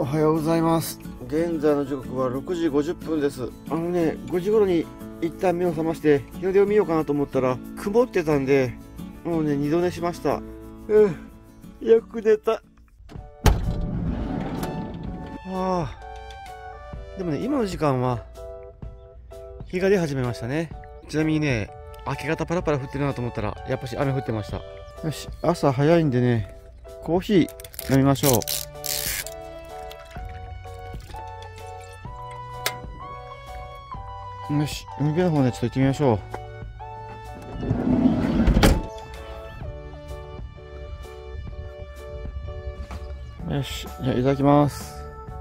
はようございます。現在の時刻は6時50分です。5時頃に一旦目を覚まして日の出を見ようかなと思ったら曇ってたんで、もうね二度寝しました。よく寝た。でもね、今の時間は日が出始めましたね。ちなみにね、明け方パラパラ降ってるなと思ったらやっぱし雨降ってました。よし、朝早いんでね、コーヒー飲みましょう。よし、海辺の方ね、ちょっと行ってみましょう。よし、じゃあいただきます。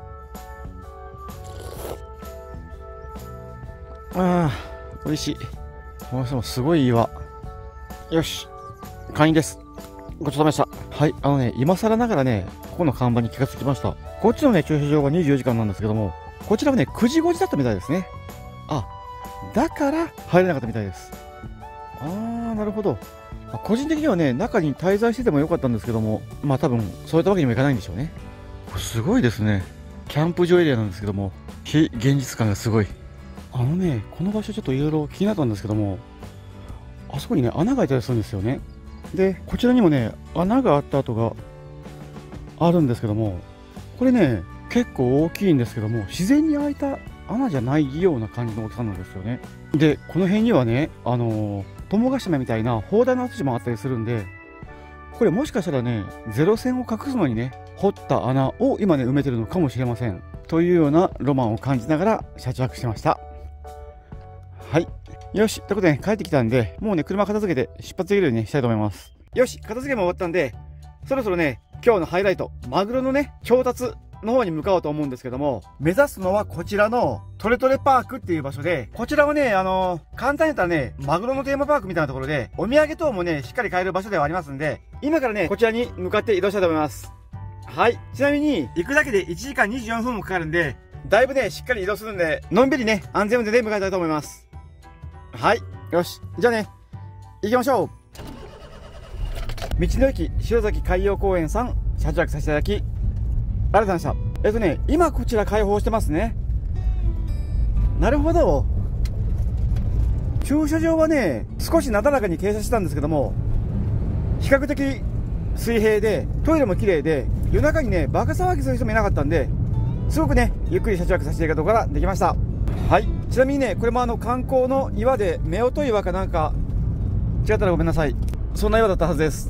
美味しい。もうすごい岩。よし、会員です。ごちそうさまでした。はい、今更ながらね、ここの看板に気がつきました。こっちのね、駐車場が24時間なんですけども、こちらはね、9時5時だったみたいですね。だから入れなかったみたいです。なるほど。個人的にはね、中に滞在しててもよかったんですけども、多分そういったわけにもいかないんでしょうね。これすごいですね。キャンプ場エリアなんですけども、非現実感がすごい。この場所ちょっといろいろ気になったんですけども、あそこにね、穴が開いたりするんですよね。で、こちらにもね、穴があった跡があるんですけども、これね、結構大きいんですけども、自然に開いた穴じゃないような感じの大きさなんですよね。で、この辺にはね、友ヶ島みたいな砲台の跡地もあったりするんで、これもしかしたらね、ゼロ戦を隠すのにね、掘った穴を今ね、埋めてるのかもしれません。というようなロマンを感じながら車中泊してました。はい。よし、ということで、ね、帰ってきたんで、もうね、車片付けて出発できるように、ね、したいと思います。よし、片付けも終わったんで、そろそろね、今日のハイライト、マグロのね、調達の方に向かおうと思うんですけども、目指すのはこちらのトレトレパークっていう場所で、こちらはね、簡単に言ったらね、マグロのテーマパークみたいなところで、お土産等もね、しっかり買える場所ではありますんで、今からね、こちらに向かって移動したいと思います。はい。ちなみに、行くだけで1時間24分もかかるんで、だいぶね、しっかり移動するんで、のんびりね、安全運転で向かいたいと思います。はい。よし。じゃあね、行きましょう。道の駅塩崎海洋公園さん、車中泊させていただき、ありがとうございました。今こちら開放してますね。なるほど。駐車場はね、少しなだらかに傾斜してたんですけども、比較的水平で、トイレも綺麗で、夜中にね、バカ騒ぎする人もいなかったんで、すごくね、ゆっくり車中泊させていただくことができました。はい。ちなみにね、これも観光の岩で、夫婦岩かなんか、違ったらごめんなさい。そんな岩だったはずです。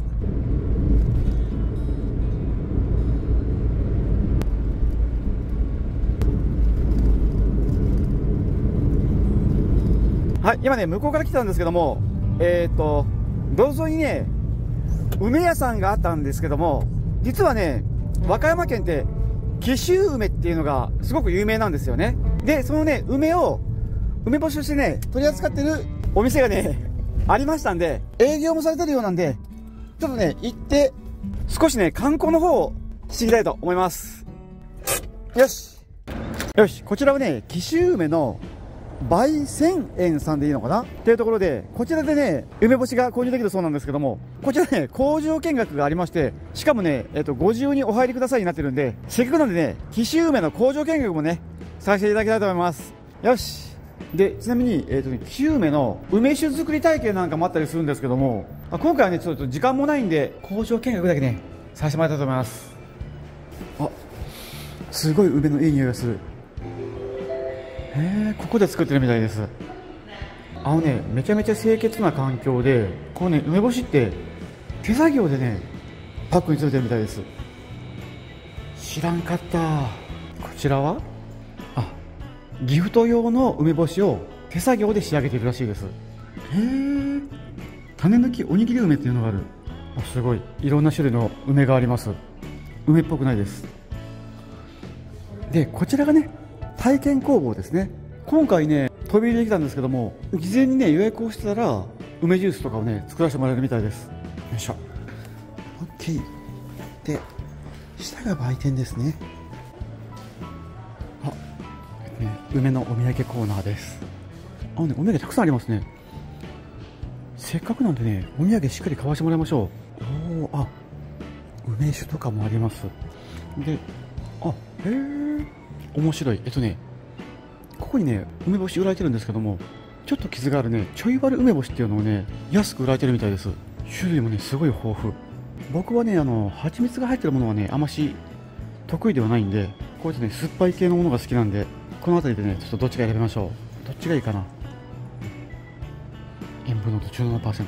はい、今ね、向こうから来たんですけども、道沿いにね、梅屋さんがあったんですけども、実はね、和歌山県って、紀州梅っていうのがすごく有名なんですよね。で、そのね、梅干しとしてね、取り扱ってるお店がね、ありましたんで、営業もされてるようなんで、ちょっとね、行って、少しね、観光の方をしていきたいと思います。よし。よし、こちらはね、紀州梅の梅泉園さんでいいのかなっていうところで、こちらでね、梅干しが購入できるそうなんですけども、こちらね、工場見学がありまして、しかもね、ご自由にお入りくださいになってるんで、せっかくなんでね、紀州梅の工場見学もね、させていただきたいと思います。よし。で、ちなみに、紀州梅の梅酒作り体験なんかもあったりするんですけども、今回はね、ちょっと時間もないんで、工場見学だけね、させてもらいたいと思います。すごい梅のいい匂いがする。ここで作ってるみたいです。めちゃめちゃ清潔な環境で、このね、梅干しって手作業でね、パックに詰めてるみたいです。知らんかった。こちらはギフト用の梅干しを手作業で仕上げているらしいです。種抜きおにぎり梅っていうのがある。すごい、いろんな種類の梅があります。梅っぽくないです。で、こちらがね、体験工房ですね。今回ね、飛び入りできたんですけども、事前にね、予約をしてたら、梅ジュースとかをね、作らせてもらえるみたいです。よいしょ。OK。で、下が売店ですね。梅のお土産コーナーです。お土産たくさんありますね。せっかくなんでね、お土産しっかり買わせてもらいましょう。梅酒とかもあります。で、 あ、へえ、面白い。ここにね、梅干し売られてるんですけども、ちょっと傷があるね、ちょい割る梅干しっていうのをね、安く売られてるみたいです。種類もね、すごい豊富。僕はね、蜂蜜が入ってるものはね、あまし得意ではないんで、こうやってね、酸っぱい系のものが好きなんで、この辺りでね、ちょっとどっちか選びましょう。どっちがいいかな。塩分濃度 17%。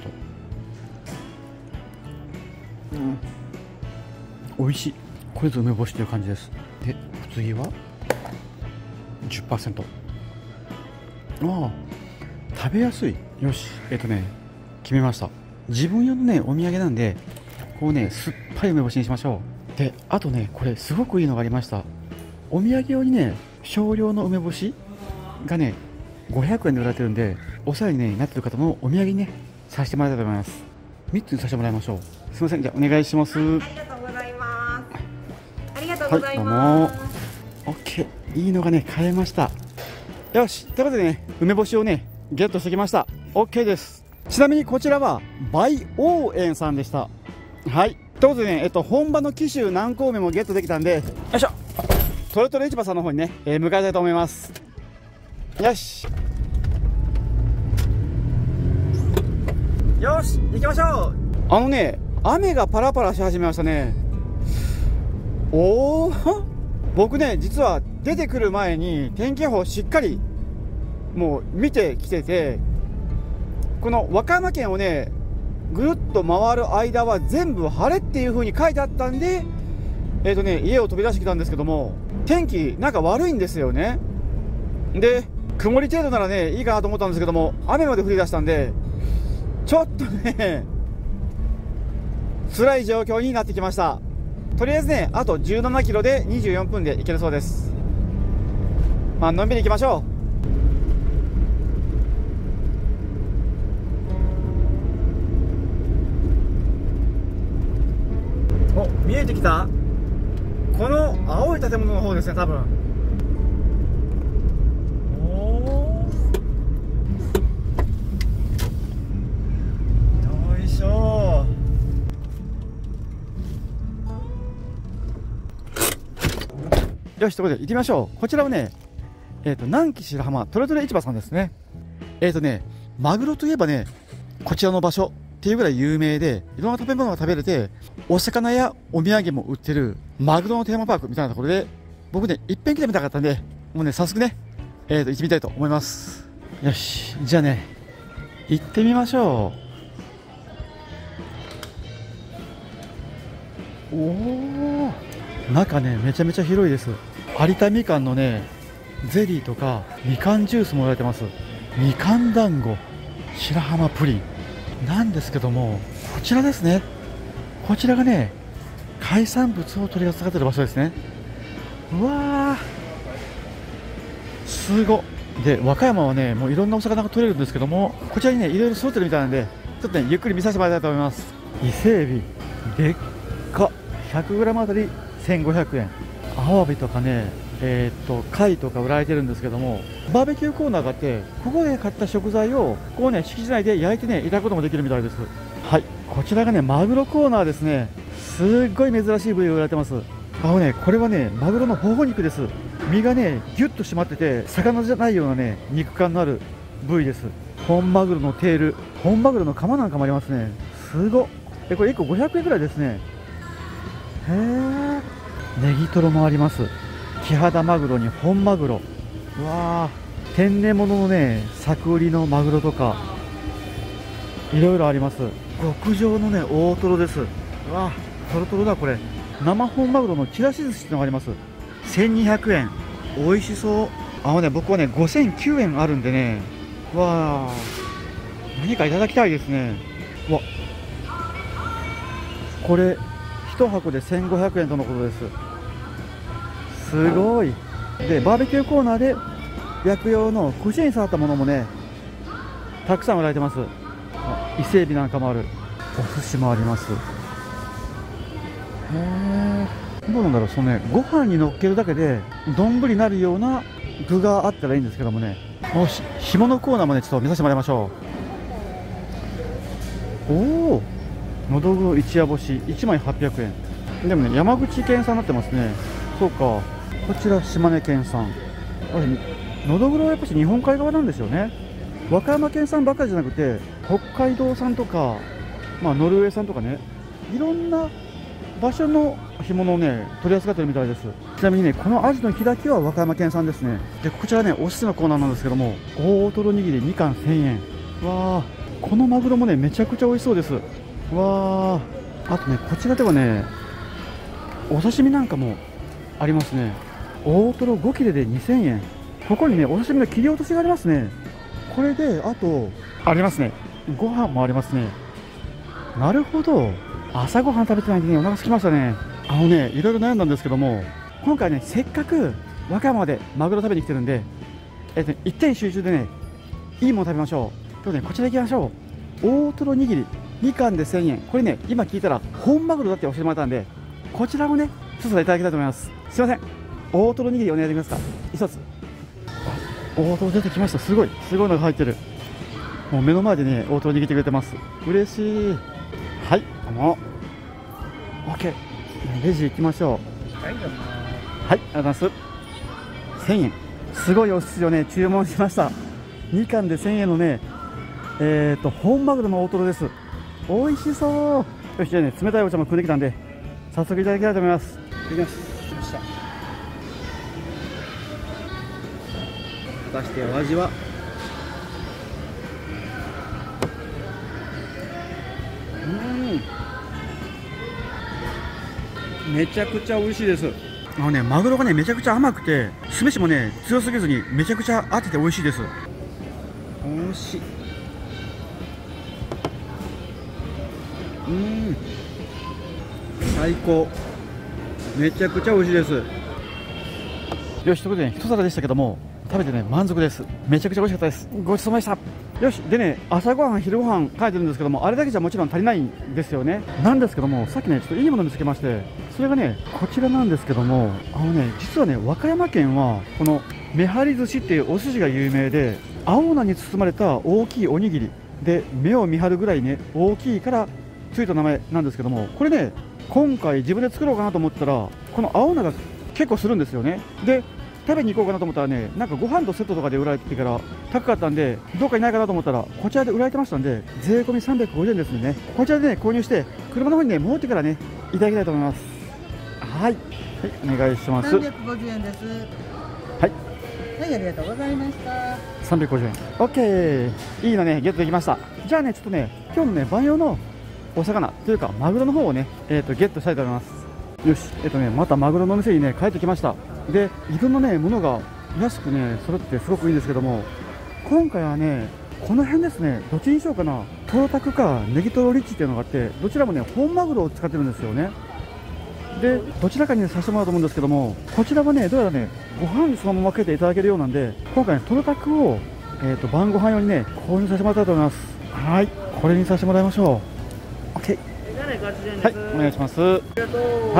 美味しい。これぞ梅干しという感じです。で、お次は 10%。ああ、食べやすい。よし、決めました。自分用のね、お土産なんで、こうね、酸っぱい梅干しにしましょう。で、あとね、これすごくいいのがありました。お土産用にね、少量の梅干しがね、500円で売られてるんで、お世話に、ね、なってる方のお土産にね、させてもらいたいと思います。3つにさせてもらいましょう。すみません、じゃあお願いします。 ありがとうございます。ありがとうございはい、 ます。 どうも。OK、いいのがね、買えました。よし、ということでね、梅干しをね、ゲットしてきました。OK です。ちなみにこちらは、梅王園さんでした。はい。ということでね、本場の紀州南高梅もゲットできたんで、よいしょ、トロトロ市場さんの方にね、向かいたいと思います。よし。よし、行きましょう。雨がパラパラし始めましたね。おお、僕ね、実は出てくる前に天気予報しっかりもう見てきてて、この和歌山県をね、ぐるっと回る間は全部晴れっていう風に書いてあったんで、家を飛び出してきたんですけども、天気なんか悪いんですよね。で、曇り程度ならね、いいかなと思ったんですけども、雨まで降り出したんで、ちょっとね、辛い状況になってきました。とりあえずね、あと17キロで24分で行けるそうです。まあ、のんびり行きましょう。お、見えてきた？この青い建物の方ですね、多分。おー、よいしょ。よし、ということで行ってみましょう。こちらはね、南紀白浜トレトレ市場さんですね。マグロといえばね、こちらの場所っていうぐらい有名で、いろんな食べ物が食べれて、お魚やお土産も売ってるマグロのテーマパークみたいなところで、僕ね、いっぺん来てみたかったんで、もうね、早速ね、行ってみたいと思います。よし、じゃあね、行ってみましょう。おー、中ね、めちゃめちゃ広いです。有田みかんのね、ゼリーとかみかんジュースも売られてます。みかん団子、白浜プリンなんですけども、こちらですね。こちらがね、海産物を取り扱っている場所ですね。うわー、すごっ。で、和歌山はね、もういろんなお魚が取れるんですけども、こちらにね、いろいろ揃ってるみたいなんで、ちょっとね、ゆっくり見させてもらいたいと思います。伊勢海老、でっか、100g あたり1500円。アワビとかね、貝とか売られてるんですけども、バーベキューコーナーがあって、ここで買った食材をこうね、敷地内で焼いてね、いただくこともできるみたいです。はい、こちらがね、マグロコーナーですね。すっごい珍しい部位が売られてます。これはね、マグロの頬肉です。身がね、ギュッと締まってて、魚じゃないようなね、肉感のある部位です。本マグロのテール、本マグロのカマなんかもありますね。すごっ。これ1個500円くらいですね。へー、ネギトロもあります。キハダマグロに本マグロ、うわー、天然物のね、柵売りのマグロとかいろいろあります。極上のね、大トロです。うわー、トロトロだ。これ生本マグロのちらし寿司っていうのがあります。1200円、美味しそう。僕はね、5009円あるんでね、わー、何かいただきたいですね。わ、これ1箱で1500円とのことです。すごい。で、バーベキューコーナーで焼く用の串に触ったものもね、たくさん売られてます。伊勢海老なんかもある。お寿司もあります。へえ、どうなんだろう。ご飯に乗っけるだけで丼になるような具があったらいいんですけどもね。干物コーナーもね、ちょっと見させてもらいましょう。おお、のどぐ一夜干し1枚800円。でもね、山口県産になってますね。 そうか。こちら島根県産。のどぐろはやっぱり日本海側なんですよね。和歌山県産ばっかりじゃなくて、北海道産とか、ノルウェー産とかね、いろんな場所の干物をね、取り扱ってるみたいです。ちなみにね、このアジの開きは和歌山県産ですね。で、こちらね、おすすめのコーナーなんですけども、大トロ握り2貫1000円。わー、このマグロもね、めちゃくちゃ美味しそうです。わー、あとね、こちらではね、お刺身なんかもありますね。大トロ5切れで2000円。ここにね、お刺身の切り落としがありますね。これで、あと、ありますね。ご飯もありますね。なるほど。朝ごはん食べてないんでね、お腹すきましたね。いろいろ悩んだんですけども、今回ね、せっかく和歌山までマグロ食べに来てるんで、一点集中でね、いいもの食べましょう。今日ね、こちら行きましょう。大トロ握り、2貫で1000円。これね、今聞いたら、本マグロだって教えてもらったんで、こちらをね、一ついただきたいと思います。すいません。大トロ握りお願いできますか。一つ。大トロ出てきました。すごいのが入ってる。もう目の前でね、大トロ握ってくれてます。嬉しい。はい、OK。レジ行きましょう。はい、ありがとうございます。1000円。すごいお寿司をね、注文しました。2貫で1000円のね、本マグロの大トロです。美味しそう。よし、じゃあね、冷たいお茶も汲んできたんで、早速いただきたいと思います。いきます。果たしてお味は。めちゃくちゃ美味しいです。マグロがね、めちゃくちゃ甘くて、酢飯もね、強すぎずにめちゃくちゃ当てて美味しいです。美味しい。最高。めちゃくちゃ美味しいです。よし、ということでね、一皿でしたけども、食べてね、満足です。めちゃくちゃ美味しかったです。ごちそうさまでした。よし、でね、朝ごはん、昼ごはん書いてるんですけども、あれだけじゃもちろん足りないんですよね。なんですけども、さっきね、ちょっといいもの見つけまして、それがね、こちらなんですけども、実はね、和歌山県は、この、めはり寿司っていうお寿司が有名で、青菜に包まれた大きいおにぎりで、目を見張るぐらいね、大きいからついた名前なんですけども、これね、今回自分で作ろうかなと思ったら、この青菜が結構するんですよね。で、食べに行こうかなと思ったらね、なんかご飯とセットとかで売られてから高かったんで、どうかいないかなと思ったら、こちらで売られてましたんで、税込み350円ですね。こちらでね、購入して、車の方にね、戻ってからね、いただきたいと思います。はい。はい、お願いします。 350円です。 はい。 はい、ありがとうございました。 350円。OK。いいのね、ゲットできました。じゃあね、ちょっとね、今日のね、晩用のお魚というか、マグロの方をね、ゲットしたいと思います。よし、またマグロのお店にね、帰ってきました。で、いろんなね、ものが安くね、揃ってすごくいいんですけども、今回はね、この辺ですね、どっちにしようかな。トロタクかネギトロリッチっていうのがあって、どちらもね、本マグロを使ってるんですよね。で、どちらかに、ね、させてもらおうと思うんですけども、こちらはね、どうやらね、ご飯にそのままかけていただけるようなんで、今回ね、トロタクを、晩ご飯用にね、購入させてもらいたいと思います。はい、これにさせてもらいましょう。OK。はい、お願いします。はい、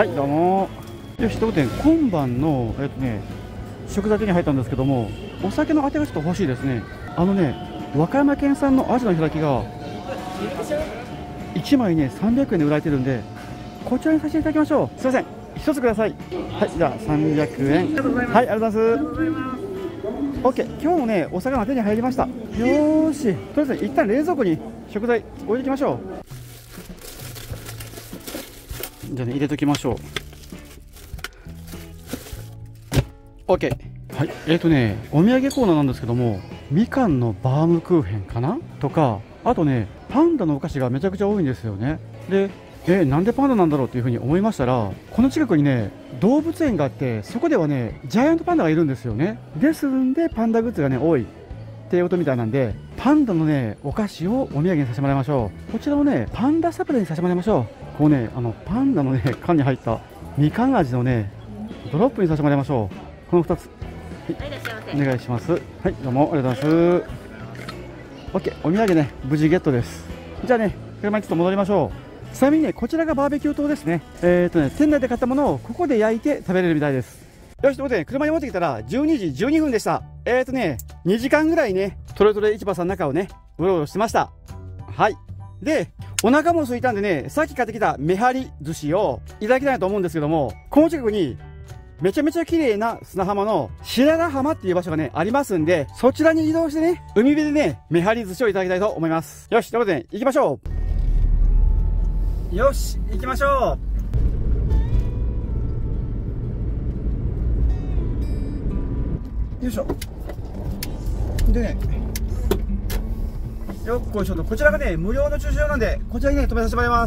どうも。よし、ということで、今晩の、食材手に入ったんですけども、お酒のあてがちょっと欲しいですね。和歌山県産のアジの開きが、1枚ね、300円で売られてるんで、こちらにさせていただきましょう。すいません、1つください。はい、じゃあ300円。はい、ありがとうございます。OK、今日もね、お魚手に入りました。よーし、とりあえず一旦冷蔵庫に食材置いていきましょう。じゃあね、入れときましょう。OK。はい。お土産コーナーなんですけども、みかんのバームクーヘンかなとか、あとね、パンダのお菓子がめちゃくちゃ多いんですよね。で、なんでパンダなんだろうっていうふうに思いましたら、この近くにね、動物園があって、そこではね、ジャイアントパンダがいるんですよね。ですんで、パンダグッズがね、多いっていうことみたいなんで、パンダのね、お菓子をお土産にさせてもらいましょう。こちらをね、パンダサプラにさせてもらいましょう。こうね、パンダのね、缶に入ったみかん味のね、ドロップにさせてもらいましょう。この2つ。はい、いらっしゃいませ。お願いします。はい、どうもありがとうございます。OK、お土産ね、無事ゲットです。じゃあね、車にちょっと戻りましょう。ちなみにね、こちらがバーベキュー棟ですね。店内で買ったものをここで焼いて食べれるみたいです。よし、ということで、車に持ってきたら12時12分でした。2時間ぐらいね、トレトレ市場さんの中をね、うろうろしてました。はい。で、お腹も空いたんでね、さっき買ってきためはり寿司をいただきたいなと思うんですけども、この近くにめちゃめちゃ綺麗な砂浜の白良浜っていう場所がね、ありますんで、そちらに移動してね、海辺でね、めはり寿司をいただきたいと思います。よし、ということで、行きましょう。よし、行きましょう。よいしょ。でね、よっこいしょと、こちらがね、無料の駐車場なんで、こちらにね、止めさせてもらいます。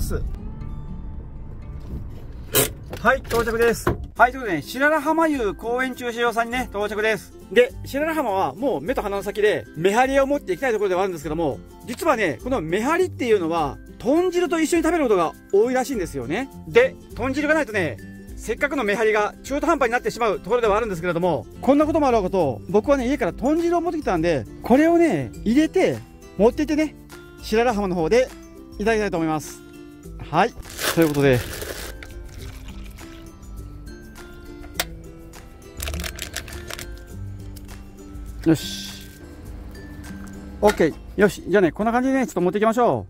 はい、到着です。はい、ということでね、白良浜湯公園駐車場さんにね、到着です。で、白良浜はもう目と鼻の先で、めはりを持っていきたいところではあるんですけども、実はね、このめはりっていうのは、豚汁と一緒に食べることが多いらしいんですよね。で、豚汁がないとね、せっかくのめはりが中途半端になってしまうところではあるんですけれども、こんなこともあろうこと、僕はね、家から豚汁を持ってきたんで、これをね、入れて、持っていってね、白良浜の方でいただきたいと思います。はい。ということで、よし。OK。よし。じゃあね、こんな感じでね、ちょっと持っていきましょ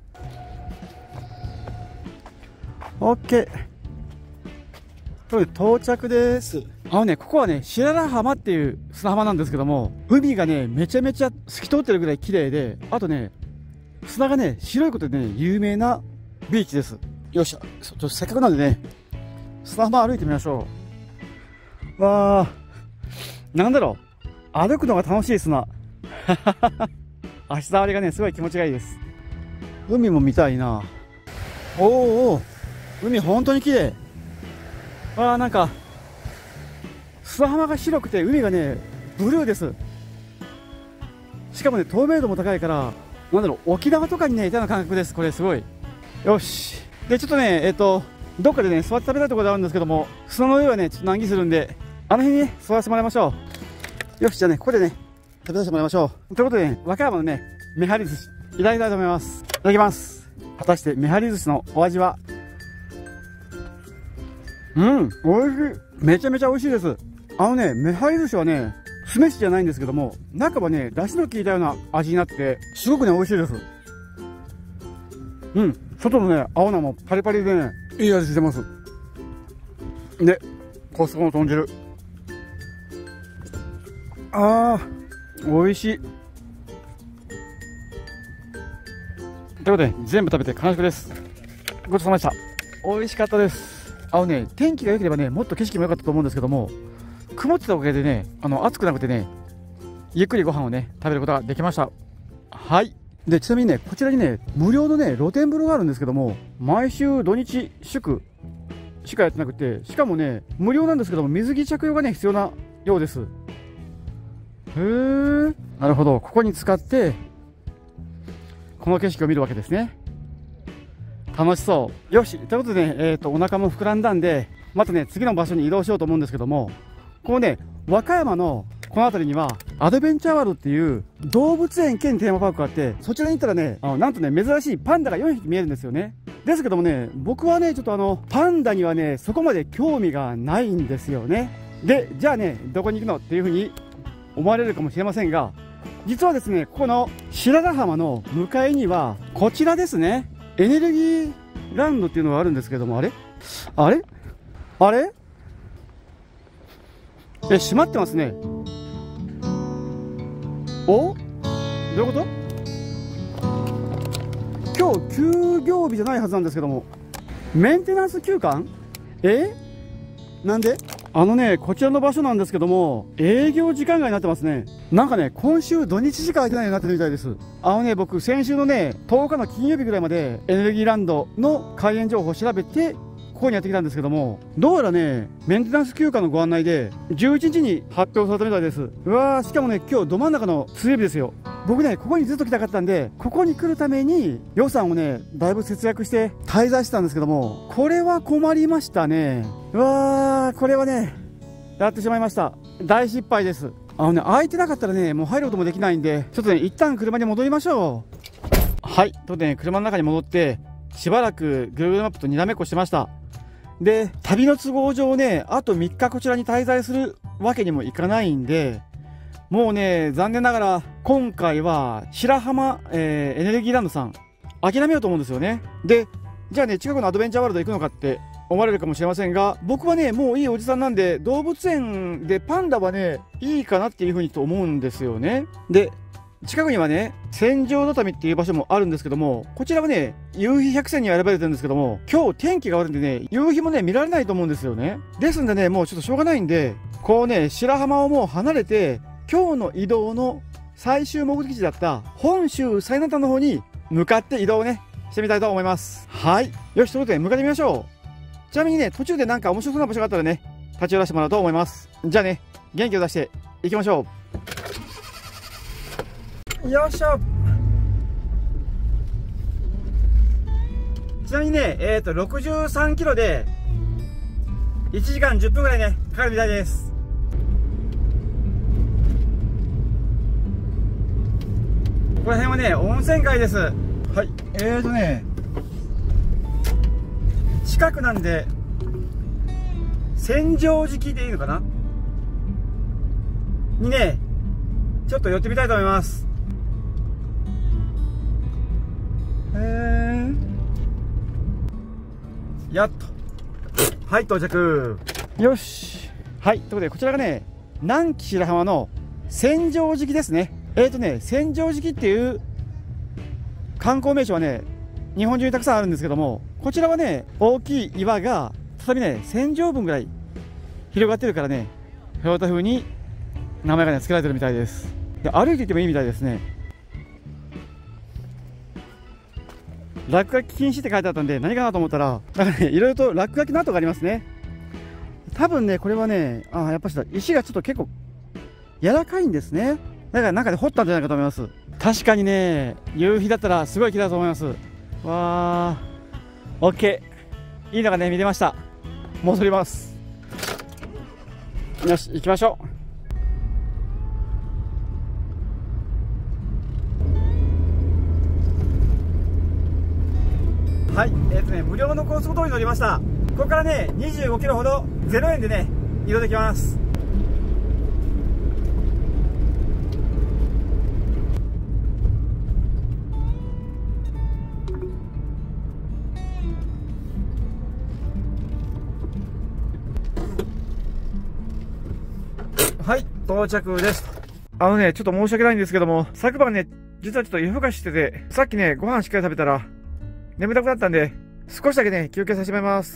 う。OK。これ到着です。ここはね、白良浜っていう砂浜なんですけども、海がね、めちゃめちゃ透き通ってるぐらい綺麗で、あとね、砂がね、白いことでね、有名なビーチです。よっしゃ。せっかくなんでね、砂浜歩いてみましょう。わー。なんだろう。歩くのが楽しい砂。足触りがね、すごい気持ちがいいです。海も見たいな。おーおー、海本当に綺麗。なんか、砂浜が白くて海がね、ブルーです。しかもね、透明度も高いから、なんだろう、沖縄とかにね、いたような感覚です。これすごい。よし。で、ちょっとね、どっかでね、座って食べたいところであるんですけども、砂の上はね、ちょっと難儀するんで、あの辺にね、座らせてもらいましょう。よし、じゃあね、ここでね、食べさせてもらいましょう。ということでね、和歌山のね、めはり寿司、いただきたいと思います。いただきます。果たして、めはり寿司のお味は？美味しい。めちゃめちゃ美味しいです。めはり寿司はね、酢飯じゃないんですけども、中はね、出汁の効いたような味になってて、すごくね、美味しいです。外のね、青菜もパリパリでね、いい味してます。で、コストコの豚汁。美味しい。ということで、全部食べて完食です。ごちそうさまでした。美味しかったです。天気が良ければね、もっと景色も良かったと思うんですけども、曇ってたおかげでね、暑くなくてね、ゆっくりご飯をね、食べることができました。はい。で、ちなみにね、こちらにね、無料のね、露天風呂があるんですけども、毎週土日祝しかやってなくて、しかもね、無料なんですけども、水着着用がね、必要なようです。へー。なるほど。ここに使って、この景色を見るわけですね。楽しそう。よし。ということでね、お腹も膨らんだんで、またね、次の場所に移動しようと思うんですけども、このね、和歌山のこの辺りには、アドベンチャーワールドっていう動物園兼テーマパークがあって、そちらに行ったらね、なんとね、珍しいパンダが4匹見えるんですよね。ですけどもね、僕はね、ちょっとパンダにはね、そこまで興味がないんですよね。で、じゃあね、どこに行くのっていうふうに思われるかもしれませんが、実はですね、ここの白良浜の向かいには、こちらですね、エネルギーランドっていうのがあるんですけども、あれ閉まってますね。お？どういうこと？今日休業日じゃないはずなんですけども、メンテナンス休館？なんで？こちらの場所なんですけども、営業時間外になってますね。なんかね、今週土日しか空いてないようになってるみたいです。僕、先週のね、10日の金曜日ぐらいまで、エネルギーランドの開園情報を調べて、ここにやってきたんですけども、どうやらね、メンテナンス休暇のご案内で、11日に発表されたみたいです。うわー、しかもね、今日ど真ん中の水曜日ですよ。僕ね、ここにずっと来たかったんで、ここに来るために予算をね、だいぶ節約して滞在してたんですけども、これは困りましたね。うわー、これはね、やってしまいました。大失敗です。空いてなかったらね、もう入ることもできないんで、ちょっとね、一旦車に戻りましょう。はい。ということでね、車の中に戻って、しばらく Google マップとにらめっこしてました。で、旅の都合上ね、あと3日こちらに滞在するわけにもいかないんで、もうね、残念ながら、今回は、白浜、エネルギーランドさん、諦めようと思うんですよね。で、じゃあね、近くのアドベンチャーワールド行くのかって思われるかもしれませんが、僕はね、もういいおじさんなんで、動物園でパンダはね、いいかなっていうふうにと思うんですよね。で、近くにはね、千畳畳っていう場所もあるんですけども、こちらはね、夕日百選には選ばれてるんですけども、今日天気が悪いんでね、夕日もね、見られないと思うんですよね。ですんでね、もうちょっとしょうがないんで、こうね、白浜をもう離れて、今日の移動の最終目的地だった本州最南端の方に向かって移動をね、してみたいと思います。はい。よし、ということで向かってみましょう。ちなみにね、途中でなんか面白そうな場所があったらね、立ち寄らせてもらおうと思います。じゃあね、元気を出していきましょう。よいしょ。ちなみにね、63キロで1時間10分ぐらいね、かかるみたいです。この辺はね、温泉街です。はい。近くなんで、千畳敷でいいのかなにね、ちょっと寄ってみたいと思います。やっと。はい、到着。よし。はい、ということで、こちらがね、南紀白浜の千畳敷ですね。千畳敷っていう観光名所はね、日本中にたくさんあるんですけども、こちらはね、大きい岩が、畳ね、1000畳分ぐらい広がってるからね、こういった風に名前がね、付けられてるみたいです。で、歩いていってもいいみたいですね。落書き禁止って書いてあったんで、何かなと思ったら、なんかね、いろいろと落書きの跡がありますね。多分ね、これはね、やっぱしだ、石がちょっと結構柔らかいんですね。だから中で掘ったんじゃないかと思います。確かにね、夕日だったらすごい綺麗だと思います。わー、OK。いいのがね、見れました。戻ります。よし、行きましょう。はい、無料の高速道路に乗りました。ここからね、25キロほど0円でね、移動できます。はい、到着です。ちょっと申し訳ないんですけども、昨晩ね、実はちょっと夜更かししてて、さっきね、ご飯しっかり食べたら、眠たくなったんで、少しだけね、休憩させてもらいます。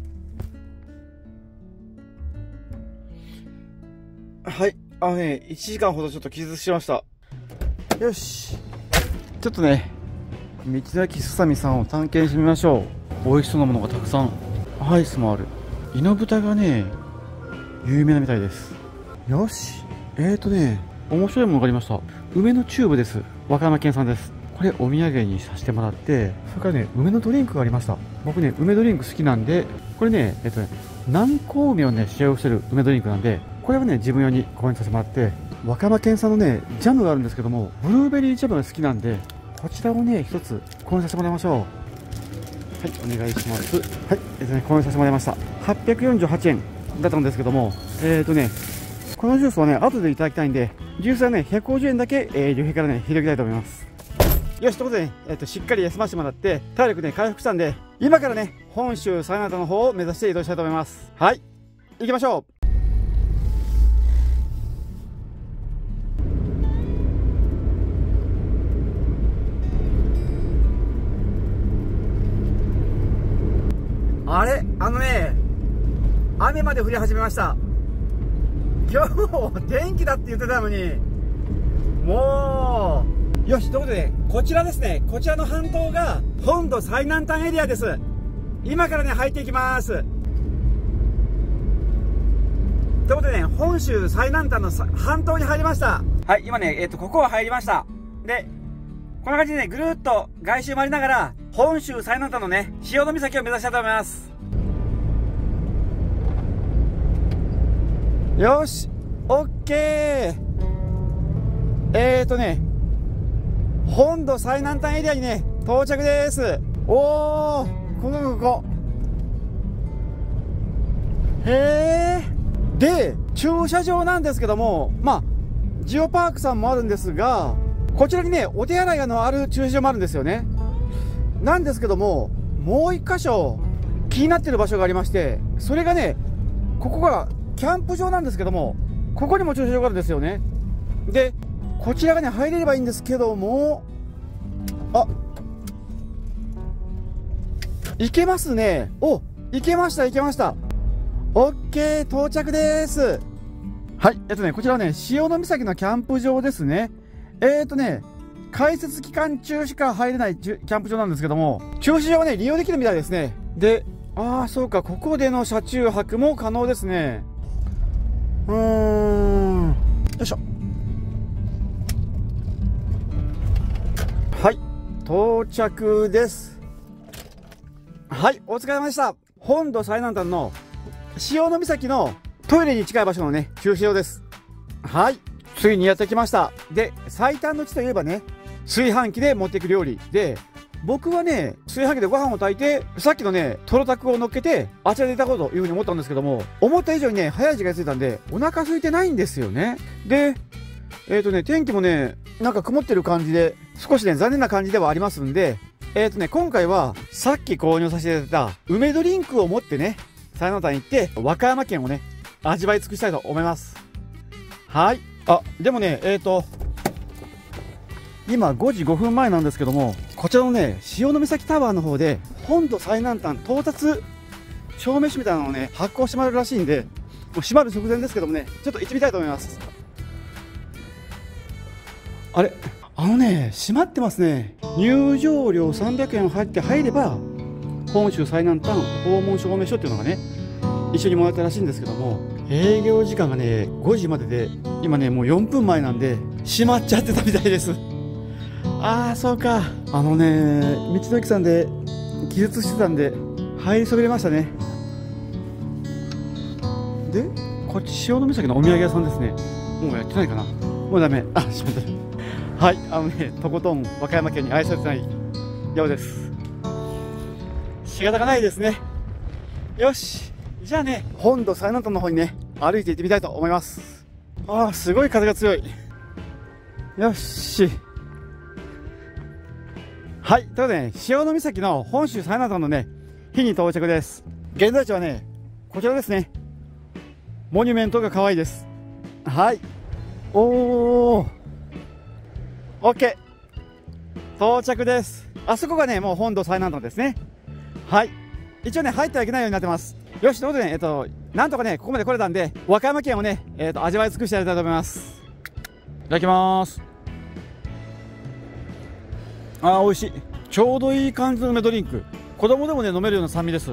はい、1時間ほどちょっと気絶しました。よし。ちょっとね、道の駅すさみさんを探検してみましょう。美味しそうなものがたくさん。アイスもある。イノブタがね、有名なみたいです。よし。面白いものがありました。梅のチューブです。和歌山県産です。これお土産にさせてもらって、それからね、梅のドリンクがありました。僕ね、梅ドリンク好きなんで、これね、南高梅をね、使用してる梅ドリンクなんで、これはね、自分用に購入させてもらって、和歌山県産のね、ジャムがあるんですけども、ブルーベリージャムが好きなんで、こちらをね、一つ購入させてもらいましょう。はい、お願いします。はい、購入させてもらいました。848円だったんですけども、このジュースはね、後でいただきたいんで、ジュースはね、150円だけ、旅費からね、引いておきたいと思います。よし、ということでね、しっかり休ませてもらって、体力ね、回復したんで、今からね、本州最南端の方を目指して移動したいと思います。はい、行きましょう。あれ、雨まで降り始めました。今日天気だって言ってたのに、もうよし。ということで、こちらですね、こちらの半島が本土最南端エリアです。今からね、入っていきます。ということでね、本州最南端の半島に入りました。はい、今ね、ここは入りました。で、こんな感じでね、ぐるっと外周回りながら、本州最南端のね、潮岬を目指したいと思います。よし、オッケー。本土最南端エリアにね、到着です。おー、ここ。へー。で、駐車場なんですけども、ジオパークさんもあるんですが、こちらにね、お手洗いがある駐車場もあるんですよね。なんですけども、もう一箇所、 気になってる場所がありまして、それがね、ここがキャンプ場なんですけども、ここにも駐車場があるんですよね。で、こちらがね、入れればいいんですけども、あ、行けますね。お、行けました、行けました。オッケー、到着です。はい、こちらはね、潮岬のキャンプ場ですね。開設期間中しか入れないキャンプ場なんですけども、駐車場はね、利用できるみたいですね。で、そうか、ここでの車中泊も可能ですね。よいしょ。はい、到着です。はい、お疲れ様でした。本土最南端の潮岬のトイレに近い場所のね、駐車場です。はい、ついにやってきました。で、最短の地といえばね、炊飯器で持っていく料理で、僕はね、炊飯器でご飯を炊いて、さっきのね、トロタクを乗っけて、あちらでいたこというふうに思ったんですけども、思った以上にね、早い時間がついたんで、お腹空いてないんですよね。で、天気もね、なんか曇ってる感じで、少しね、残念な感じではありますんで、今回は、さっき購入させていただいた、梅ドリンクを持ってね、最南端に行って、和歌山県をね、味わい尽くしたいと思います。はい。でもね、今5時5分前なんですけども、こちらのね、潮岬タワーの方で、本土最南端到達証明書みたいなのをね、発行してもらえるらしいんで、もう閉まる直前ですけどもね、ちょっと行ってみたいと思います。あれ、閉まってますね。入場料300円入れば、本州最南端訪問証明書っていうのがね、一緒にもらえたらしいんですけども、営業時間がね、5時までで、今ね、もう4分前なんで、閉まっちゃってたみたいです。そうか。道の駅さんで記述してたんで、入りそびれましたね。で、こっち潮岬のお土産屋さんですね。もうやってないかな。もうダメ。閉まってる。はい、とことん和歌山県に愛されてないようです。仕方がないですね。よし。じゃあね、本土最南端の方にね、歩いて行ってみたいと思います。すごい風が強い。よし。はい、ということでね、潮岬の本州最南端のね、日に到着です。現在地はね、こちらですね。モニュメントが可愛いです。はい。オッケー。到着です。あそこがね、もう本土最南端ですね。はい。一応ね、入ってはいけないようになってます。よし、ということでね、なんとかね、ここまで来れたんで、和歌山県をね、味わい尽くしてやりたいと思います。いただきます。美味しい。ちょうどいい感じの梅ドリンク。子供でもね、飲めるような酸味です。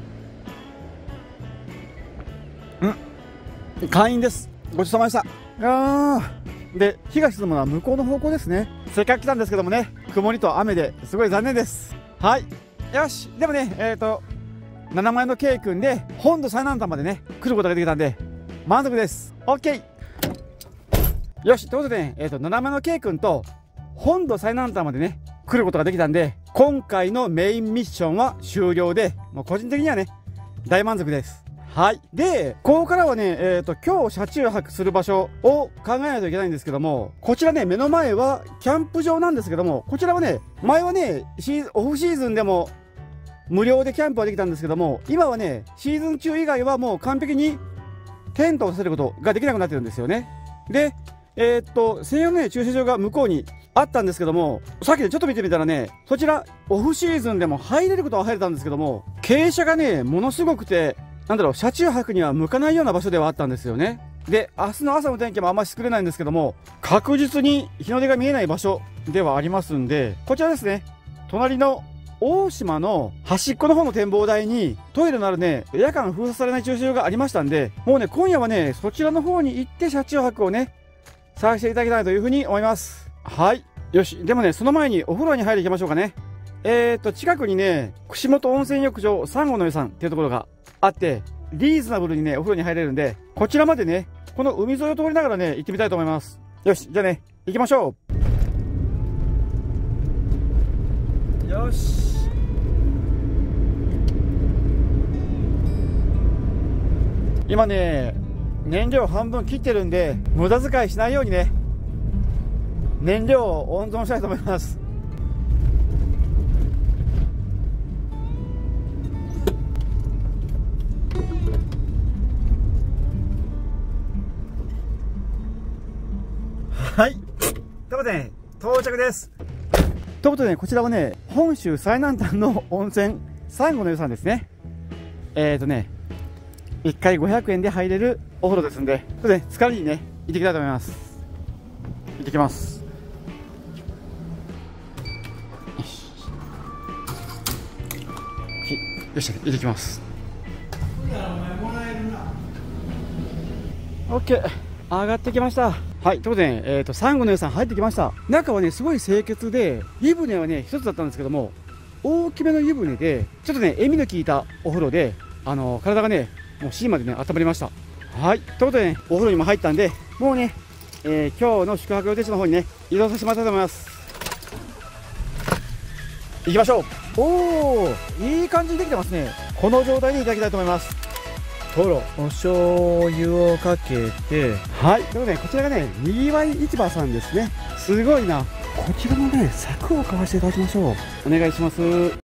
会員です。ごちそうさまでした。で、日が沈むのは向こうの方向ですね。せっかく来たんですけどもね、曇りと雨ですごい残念です。はい。よし。でもね、7万円のK君で、本土最南端までね、来ることができたんで、満足です。OK。よし。ということでね、7万円のK君と、本土最南端までね、来ることができたんで、今回のメインミッションは終了で、もう個人的にはね、大満足です。はい。で、ここからはね、今日車中泊する場所を考えないといけないんですけども、こちらね、目の前はキャンプ場なんですけども、こちらはね、前はね、オフシーズンでも無料でキャンプはできたんですけども、今はね、シーズン中以外はもう完璧にテントをさせることができなくなってるんですよね。で、専用のね、駐車場が向こうにあったんですけども、さっきでちょっと見てみたらね、そちら、オフシーズンでも入れることは入れたんですけども、傾斜がね、ものすごくて、車中泊には向かないような場所ではあったんですよね。で、明日の朝の天気もあんまり作れないんですけども、確実に日の出が見えない場所ではありますんで、こちらですね、隣の大島の端っこの方の展望台にトイレのあるね、夜間封鎖されない駐車場がありましたんで、もうね、今夜はね、そちらの方に行って車中泊をね、探していただきたいというふうに思います。はい。よし。でもね、その前にお風呂に入り行きましょうかね。近くにね、串本温泉浴場サンゴの湯さんっていうところがあって、リーズナブルにね、お風呂に入れるんで、こちらまでね、この海沿いを通りながらね、行ってみたいと思います。よし。じゃあね、行きましょう。よし。今ね、燃料半分切ってるんで、無駄遣いしないようにね、燃料を温存したいと思います。 はい。ということでね、到着です。ということでね、こちらはね、本州最南端の温泉、サンゴの湯さんですね。1回500円で入れるお風呂ですんで、それで、浸かりにね、行ってきたいと思います。行ってきます。よし、行ってきます。オッケー、上がってきました。はい、ということで、ね、サンゴの湯さん入ってきました。中はね、すごい清潔で、湯船はね、一つだったんですけども、大きめの湯船で、ちょっとね、塩味の効いたお風呂で、体がね、もう芯までね、温まりました。はい、ということでね、お風呂にも入ったんで、もうね、今日の宿泊予定地の方にね、移動させてもらいたいと思います。行きましょう。おー、いい感じにできてますね。この状態でいただきたいと思います。トロ、お醤油をかけて、はい、ということで、こちらがね、にぎわい市場さんですね。すごいな。こちらのね、柵を買わせていただきましょう。お願いします。